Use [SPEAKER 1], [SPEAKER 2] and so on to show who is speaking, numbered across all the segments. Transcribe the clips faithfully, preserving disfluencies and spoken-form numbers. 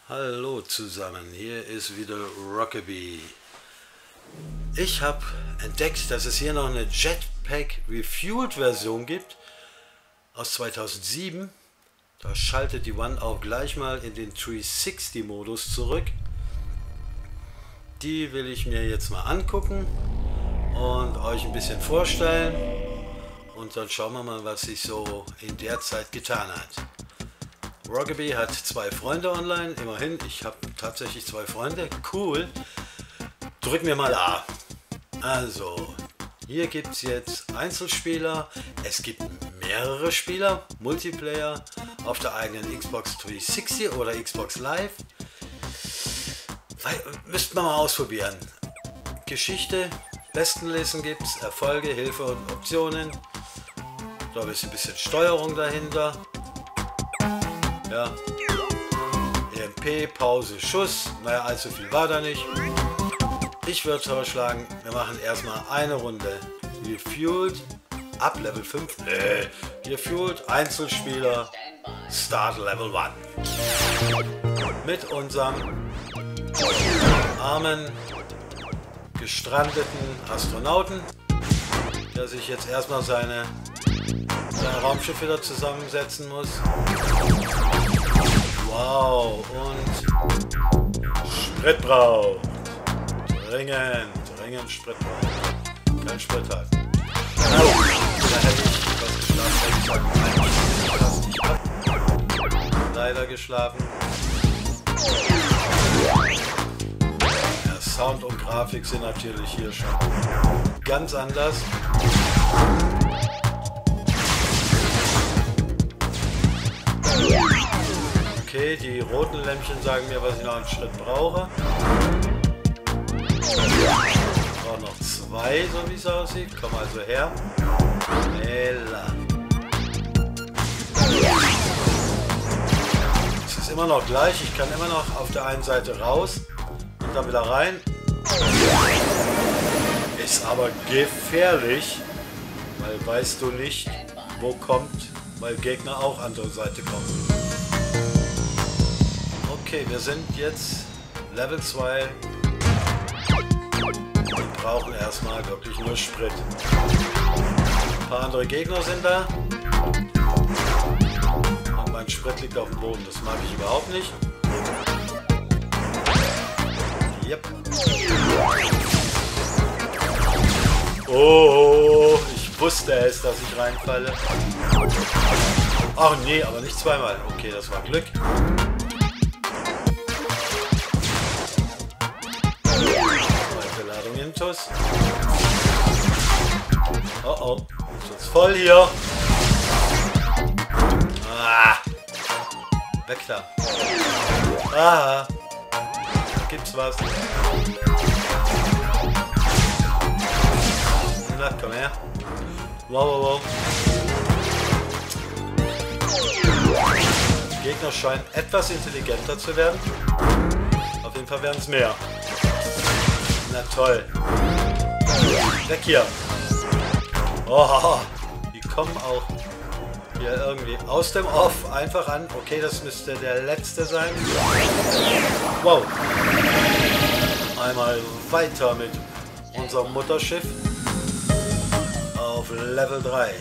[SPEAKER 1] Hallo zusammen, hier ist wieder Rockaby. Ich habe entdeckt, dass es hier noch eine Jetpack Refueled Version gibt aus zweitausendsieben. Da schaltet die One auch gleich mal in den dreihundertsechzig Modus zurück. Die will ich mir jetzt mal angucken und euch ein bisschen vorstellen. Und dann schauen wir mal, was sich so in der Zeit getan hat. Rockaby hat zwei Freunde online, immerhin, ich habe tatsächlich zwei Freunde, cool. Drücken wir mal A. Also, hier gibt es jetzt Einzelspieler, es gibt mehrere Spieler, Multiplayer auf der eigenen Xbox dreihundertsechzig oder Xbox Live. Müsste man mal ausprobieren. Geschichte, Bestenlisten gibt es, Erfolge, Hilfe und Optionen. Da ist ein bisschen Steuerung dahinter. Ja. E M P, Pause, Schuss. Naja, allzu viel war da nicht. Ich würde vorschlagen, wir machen erstmal eine Runde Refueled ab Level fünf. Nee. Refueled Einzelspieler Start Level eins. Mit unserem armen, gestrandeten Astronauten, der sich jetzt erstmal seine, sein Raumschiff wieder zusammensetzen muss. Wow, und Sprit braucht. Dringend, dringend Sprit braucht. Kein Sprit hat. Oh, da hätte ich was geschlafen, hätte ich sagen, nein, leider geschlafen. Ja, Sound und Grafik sind natürlich hier schon ganz anders. Okay, die roten Lämpchen sagen mir, was ich noch einen Schritt brauche. Ich brauche noch zwei, so wie es aussieht. Komm also her. Hella. Es ist immer noch gleich. Ich kann immer noch auf der einen Seite raus und dann wieder rein. Ist aber gefährlich, weil weißt du nicht, wo kommt, weil Gegner auch andere Seite kommen. Okay, wir sind jetzt Level zwei und brauchen erstmal wirklich nur Sprit. Ein paar andere Gegner sind da und mein Sprit liegt auf dem Boden, das mag ich überhaupt nicht. Yep. Oh, ich wusste es, dass ich reinfalle. Ach nee, aber nicht zweimal. Okay, das war Glück. Oh oh, ist jetzt voll hier. Ah, weg da. Ah, da gibt's was. Na, komm her. Wow, wow, wow. Die Gegner scheinen etwas intelligenter zu werden. Auf jeden Fall werden es mehr. Na toll. Weg hier. Oh, die kommen auch hier irgendwie aus dem Off einfach an. Okay, das müsste der letzte sein. Wow. Einmal weiter mit unserem Mutterschiff auf Level drei.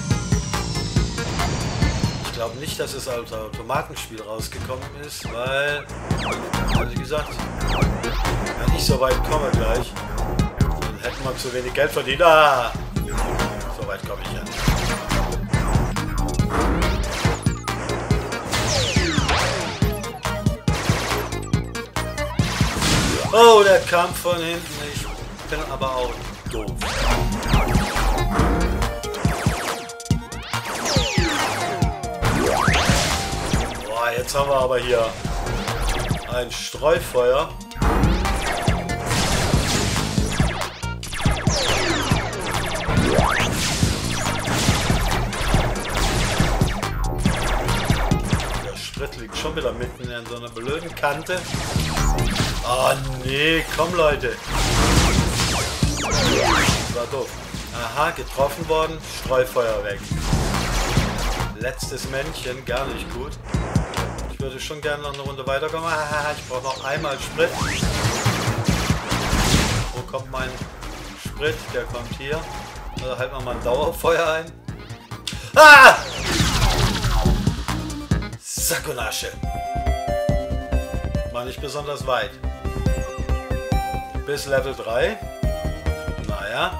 [SPEAKER 1] Ich glaube nicht, dass es als Automatenspiel rausgekommen ist, weil, wie gesagt, wenn ich so weit komme gleich, dann hätten wir zu wenig Geld verdient. Ah, so weit komme ich ja nicht. Oh, der kam von hinten. Ich bin aber auch doof. Boah, jetzt haben wir aber hier ein Streufeuer. Der Sprit liegt schon wieder mitten in so einer blöden Kante. Oh nee, komm Leute. Das war doof. Aha, getroffen worden, Streufeuer weg. Letztes Männchen, gar nicht gut. Ich würde schon gerne noch eine Runde weiterkommen. Ich brauche noch einmal Sprit. Wo kommt mein Sprit? Der kommt hier. Also halten wir mal ein Dauerfeuer ein. Ah! Sack und Asche. War nicht besonders weit. Bis Level drei. Naja.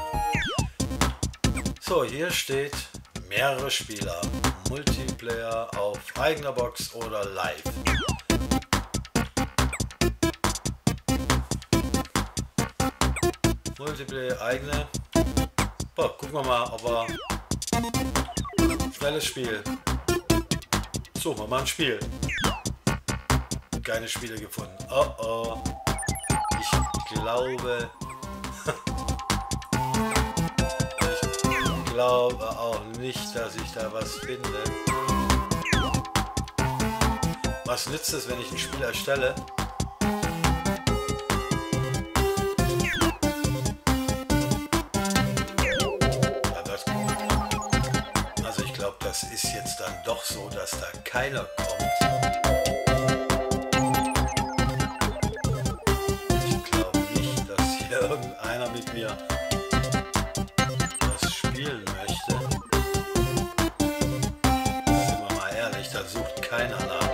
[SPEAKER 1] So, hier steht mehrere Spieler. Multiplayer auf eigener Box oder live. Multiplayer eigene. Boah, gucken wir mal, ob er... Schnelles Spiel. Suchen wir mal ein Spiel. Keine Spiele gefunden. Oh oh. Ich glaube... Ich glaube auch nicht, dass ich da was finde. Was nützt es, wenn ich ein Spiel erstelle? Also ich glaube, das ist jetzt dann doch so, dass da keiner kommt. Ich glaube nicht, dass hier irgendeiner mit mir das spielen möchte. Sind wir mal ehrlich, da sucht keiner nach.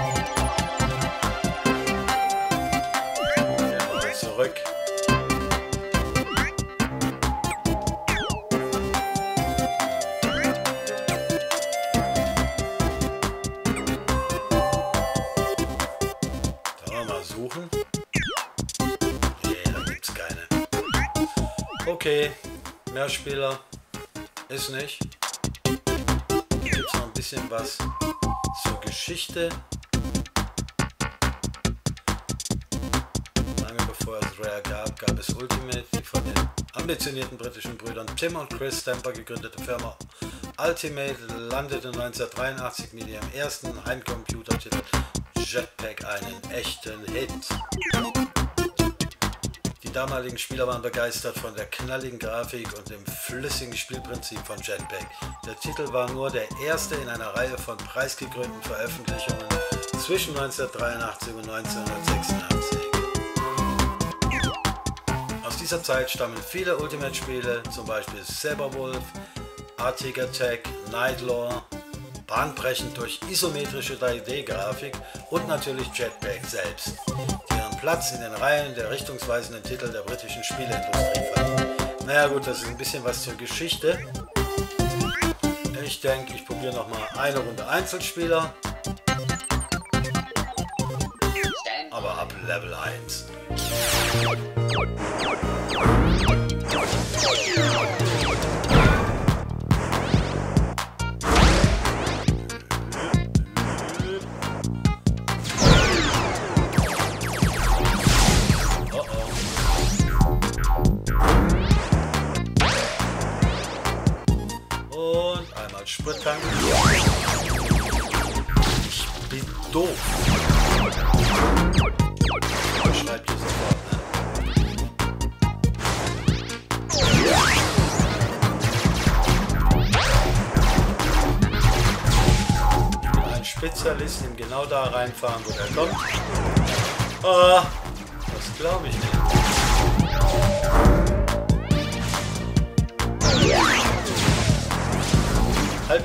[SPEAKER 1] Gehen wir mal zurück. Suchen. Nee, da gibt es keine. Okay, mehr Spieler ist nicht. Gibt es noch ein bisschen was zur Geschichte. Lange bevor es Rare gab, gab es Ultimate, die von den ambitionierten britischen Brüdern Tim und Chris Stamper gegründete Firma Ultimate landete neunzehnhundertdreiundachtzig mit ihrem ersten Heimcomputertitel Jetpack einen echten Hit. Die damaligen Spieler waren begeistert von der knalligen Grafik und dem flüssigen Spielprinzip von Jetpack. Der Titel war nur der erste in einer Reihe von preisgekrönten Veröffentlichungen zwischen neunzehnhundertdreiundachtzig und neunzehnhundertsechsundachtzig. Aus dieser Zeit stammen viele Ultimate-Spiele, zum Beispiel Saberwolf, Arctic Attack, Nightlore, bahnbrechend durch isometrische drei D-Grafik und natürlich Jetpack selbst, die ihren Platz in den Reihen der richtungsweisenden Titel der britischen Spieleindustrie fanden. Naja gut, das ist ein bisschen was zur Geschichte. Ich denke, ich probiere noch mal eine Runde Einzelspieler, aber ab Level eins. Sprit tanken. Ich bin doof. Schreibt ihr sofort, ne? Ich bin ein Spezialist, im genau da reinfahren, wo der kommt. Ah, das glaube ich nicht. Halt!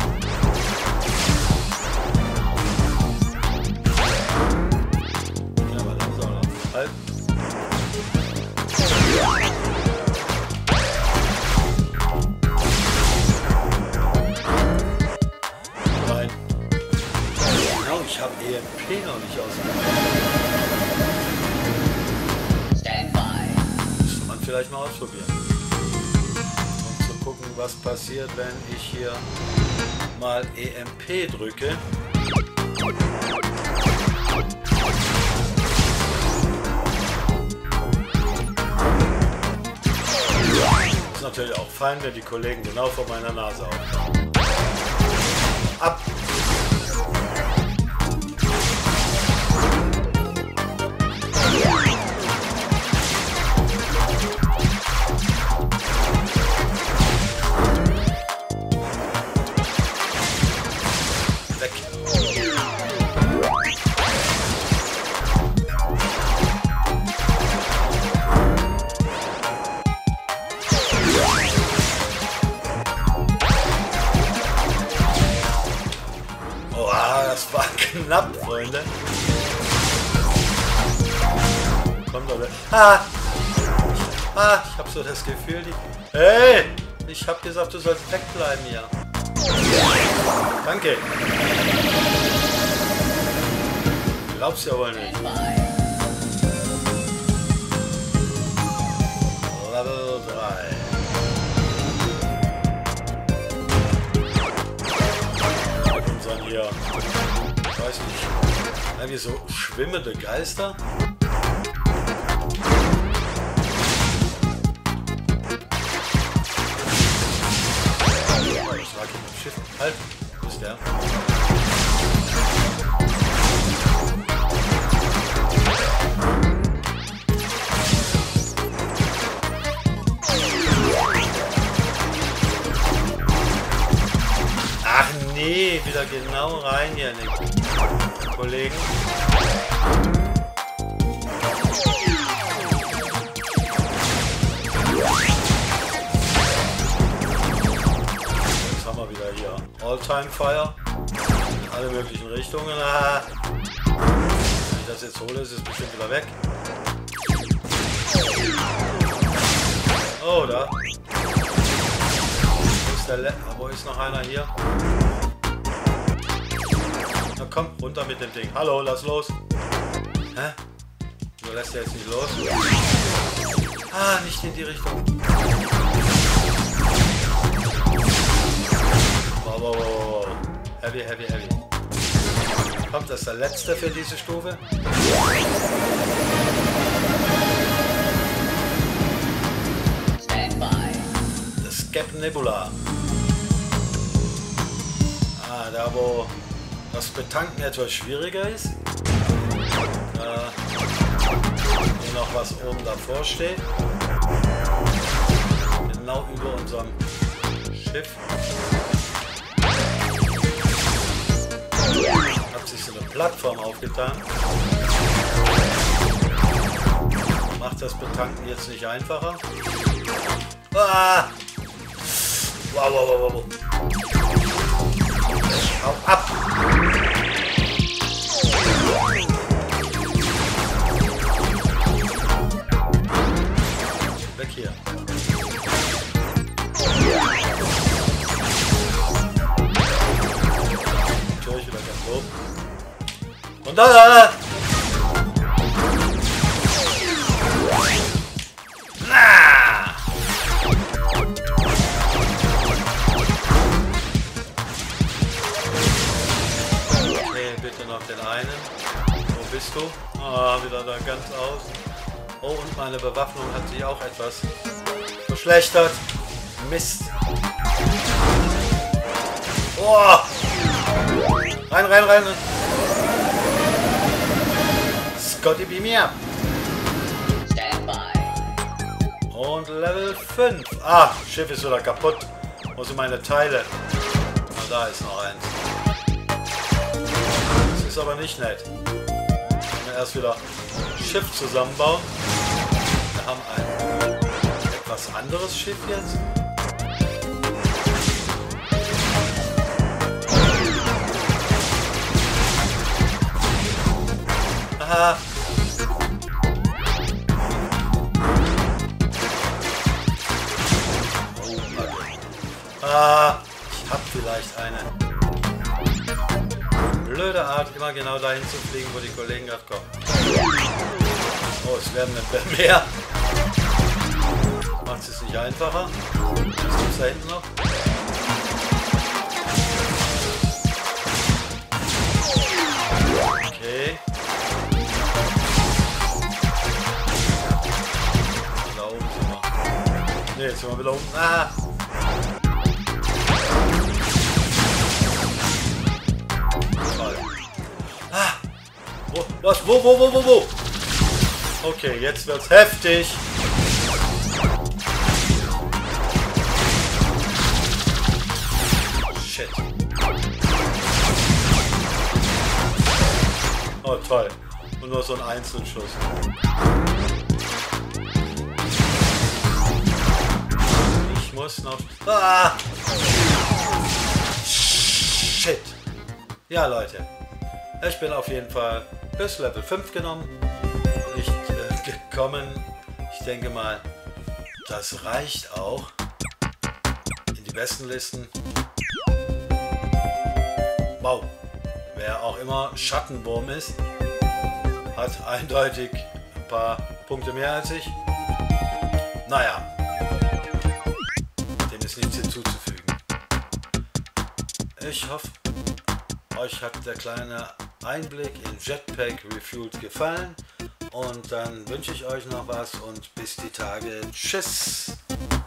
[SPEAKER 1] Ja, aber das ist auch noch. Halt! Nein! Genau, ich habe E M P noch nicht ausgemacht. Müsste man vielleicht mal ausprobieren. Gucken, was passiert, wenn ich hier mal E M P drücke. Ist natürlich auch fein, wenn die Kollegen genau vor meiner Nase auftauchen. Ab! Weg. knapp, Freunde. Kommt doch. Ah! Ah, ich habe so das Gefühl, die... Hey! Ich habe gesagt, du sollst wegbleiben hier. Danke. Glaubst ja wohl nicht. Level drei. Und dann hier, ich weiß nicht, irgendwie so schwimmende Geister. Das lag im Schiff. Halt, wo ist der? Ach nee, wieder genau rein hier in den Kollegen. Jetzt haben wir wieder hier All-Time Fire. In alle möglichen Richtungen. Ah. Wenn ich das jetzt hole, ist es bestimmt wieder weg. Oh, da. Wo ist noch einer hier? Na komm, runter mit dem Ding. Hallo, lass los. Hä? Du lässt ja jetzt nicht los. Ah, nicht in die Richtung. Wow, wow, wow. Heavy, heavy, heavy. Kommt, das ist der letzte für diese Stufe. Das Captain Nebula. Ah, da wo das Betanken etwas schwieriger ist. Da hier noch was oben davor steht. Genau über unserem Schiff. Hat sich so eine Plattform aufgetan. Macht das Betanken jetzt nicht einfacher. Ah! Wow, wow, wow, wow. Hau ab! Weg hier. Natürlich wieder ganz oben. Und da! da. Den einen. Wo bist du? Ah, wieder da ganz aus. Oh, und meine Bewaffnung hat sich auch etwas verschlechtert. Mist. Oh! Rein, rein, rein. Scotty, beam me up. Und Level fünf. Ah, Schiff ist wieder kaputt. Wo sind meine Teile? Ah, da ist noch eins. Ist aber nicht nett. Wir erst wieder Schiff zusammenbauen. Wir haben ein etwas anderes Schiff jetzt. Aha. Ah, ich habe vielleicht eine blöde Art, immer genau dahin zu fliegen, wo die Kollegen gerade kommen. Oh, es werden mehr. Macht es nicht einfacher. Was gibt es da hinten noch? Okay. Da oben sind wir. Ne, jetzt sind wir wieder unten. Ah! Ah! Wo? Was? Wo, wo, wo, wo, wo? Okay, jetzt wird's heftig. Shit. Oh, toll. Und nur so ein Einzelschuss. Ich muss noch... Ah! Shit. Ja, Leute. Ich bin auf jeden Fall bis Level fünf genommen, nicht äh, gekommen. Ich denke mal, das reicht auch in die besten Listen. Wow, wer auch immer Schattenwurm ist, hat eindeutig ein paar Punkte mehr als ich. Naja, dem ist nichts hinzuzufügen. Ich hoffe, euch hat der kleine Einblick in Jetpack Refueled gefallen. Und dann wünsche ich euch noch was und bis die Tage. Tschüss!